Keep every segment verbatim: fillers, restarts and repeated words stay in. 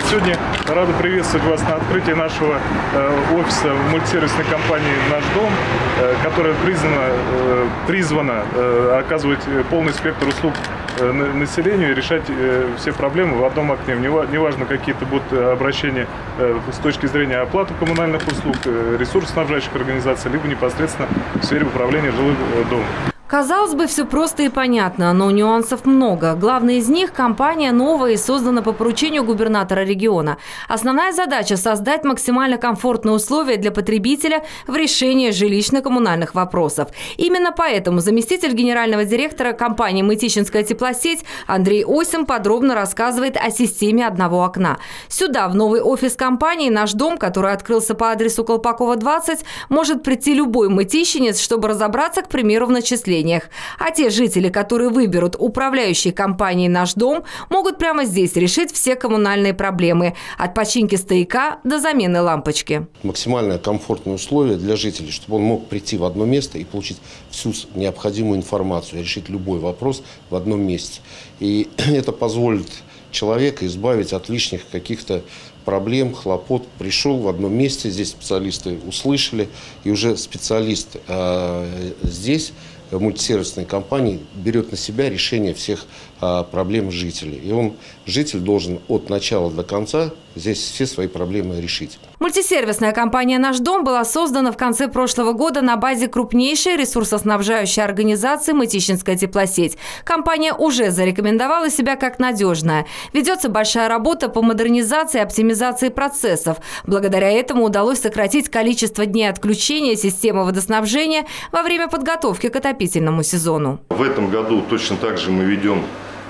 Сегодня рады приветствовать вас на открытии нашего э, офиса мультисервисной компании «Наш дом», э, которая признана, э, призвана э, оказывать полный спектр услуг э, населению и решать э, все проблемы в одном окне. Неважно, какие-то будут обращения э, с точки зрения оплаты коммунальных услуг, э, ресурсоснабжающих организаций, либо непосредственно в сфере управления жилым э, домом. Казалось бы, все просто и понятно, но нюансов много. Главный из них – компания новая и создана по поручению губернатора региона. Основная задача – создать максимально комфортные условия для потребителя в решении жилищно-коммунальных вопросов. Именно поэтому заместитель генерального директора компании «Мытищинская теплосеть» Андрей Осин подробно рассказывает о системе одного окна. Сюда, в новый офис компании «Наш дом», который открылся по адресу Колпакова, двадцать, может прийти любой мытищинец, чтобы разобраться, к примеру, в начислении. А те жители, которые выберут управляющей компанией «Наш дом», могут прямо здесь решить все коммунальные проблемы. От починки стояка до замены лампочки. Максимально комфортные условия для жителей, чтобы он мог прийти в одно место и получить всю необходимую информацию, решить любой вопрос в одном месте. И это позволит человеку избавить от лишних каких-то проблем, хлопот. Пришел в одном месте, здесь специалисты услышали, и уже специалист э, здесь, в мультисервисной компании, берет на себя решение всех а, проблем жителей. И он, житель, должен от начала до конца здесь все свои проблемы решить. Мультисервисная компания «Наш дом» была создана в конце прошлого года на базе крупнейшей ресурсоснабжающей организации «Мытищинская теплосеть». Компания уже зарекомендовала себя как надежная. Ведется большая работа по модернизации и оптимизации процессов. Благодаря этому удалось сократить количество дней отключения системы водоснабжения во время подготовки к отопительному сезону. В этом году точно так же мы ведем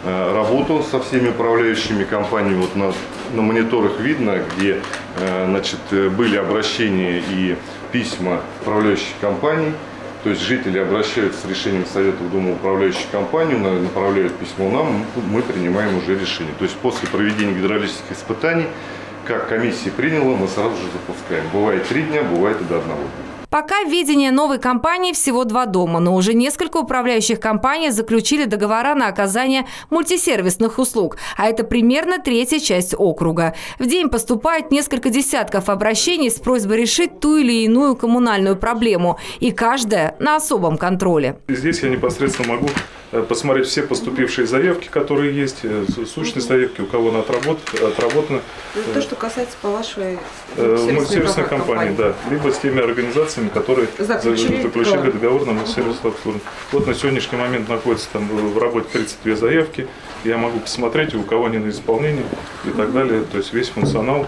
работу со всеми управляющими компаниями. Вот на, на мониторах видно, где значит, были обращения и письма управляющих компаний. То есть жители обращаются с решением Советов Дома управляющей компании, направляют письмо нам, мы принимаем уже решение. То есть после проведения гидравлических испытаний, как комиссия приняла, мы сразу же запускаем. Бывает три дня, бывает и до одного дня. Пока введение новой компании всего два дома, но уже несколько управляющих компаний заключили договора на оказание мультисервисных услуг, а это примерно третья часть округа. В день поступает несколько десятков обращений с просьбой решить ту или иную коммунальную проблему, и каждая на особом контроле. Здесь я непосредственно могу посмотреть все поступившие заявки, которые есть, сущность заявки, у кого она отработана. То, что касается по вашей мультисервисной компании, да, либо с теми организациями, которые заключили, заключили договор на мультисервисное обслуживание. Вот на сегодняшний момент находится там в работе тридцать две заявки. Я могу посмотреть, у кого они на исполнении и так далее. То есть весь функционал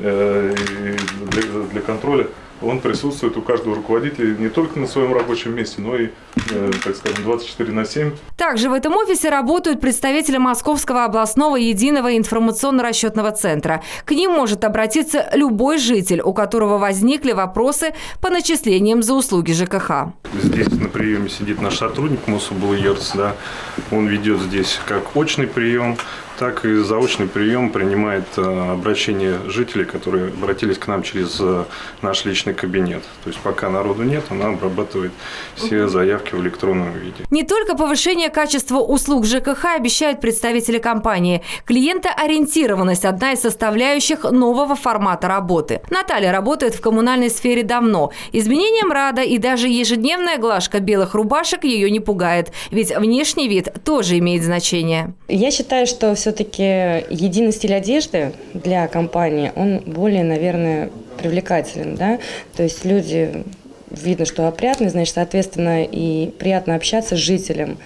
э, для, для контроля, он присутствует у каждого руководителя не только на своем рабочем месте, но и, э, так скажем, двадцать четыре на семь. Также в этом офисе работают представители Московского областного единого информационно-расчетного центра. К ним может обратиться любой житель, у которого возникли вопросы по начислениям за услуги ЖКХ. Здесь на приеме сидит наш сотрудник Мособлерс, да. Он ведет здесь как очный прием, так и заочный прием, принимает э, обращения жителей, которые обратились к нам через э, наш личный кабинет. То есть пока народу нет, она обрабатывает все заявки в электронном виде. Не только повышение качества услуг ЖКХ обещают представители компании. Клиентоориентированность – одна из составляющих нового формата работы. Наталья работает в коммунальной сфере давно. Изменением рада и даже ежедневная глажка белых рубашек ее не пугает. Ведь внешний вид тоже имеет значение. Я считаю, что все Все-таки единый стиль одежды для компании, он более, наверное, привлекателен, да? То есть люди, видно, что опрятные, значит, соответственно, и приятно общаться с жителем,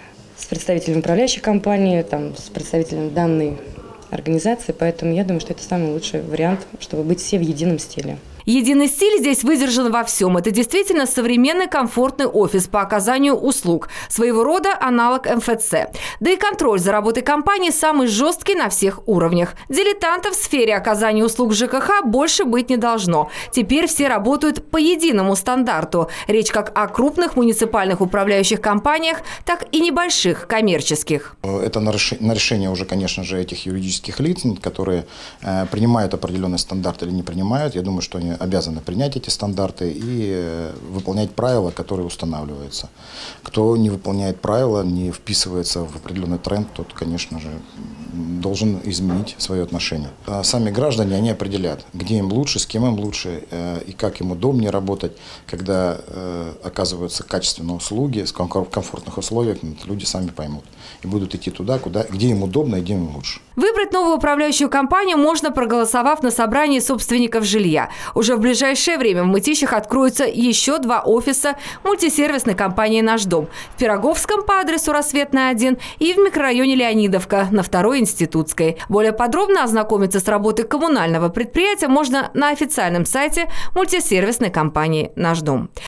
с представителем управляющей компании, там, с представителем данной организации, поэтому я думаю, что это самый лучший вариант, чтобы быть все в едином стиле. Единый стиль здесь выдержан во всем. Это действительно современный комфортный офис по оказанию услуг. Своего рода аналог эм эф цэ. Да и контроль за работой компании самый жесткий на всех уровнях. Дилетантов в сфере оказания услуг ЖКХ больше быть не должно. Теперь все работают по единому стандарту. Речь как о крупных муниципальных управляющих компаниях, так и небольших коммерческих. Это на решение уже, конечно же, этих юридических лиц, которые принимают определенный стандарт или не принимают. Я думаю, что они обязаны принять эти стандарты и выполнять правила, которые устанавливаются. Кто не выполняет правила, не вписывается в определенный тренд, тот, конечно же, должен изменить свое отношение. А сами граждане, они определят, где им лучше, с кем им лучше и как им удобнее работать, когда оказываются качественные услуги, в комфортных условиях, люди сами поймут и будут идти туда, куда, где им удобно и где им лучше. Выбрать новую управляющую компанию можно, проголосовав на собрании собственников жилья. Уже в ближайшее время в Мытищах откроются еще два офиса мультисервисной компании «Наш дом». В Пироговском по адресу Рассветная один и в микрорайоне Леонидовка на второй Институтской. Более подробно ознакомиться с работой коммунального предприятия можно на официальном сайте мультисервисной компании «Наш дом».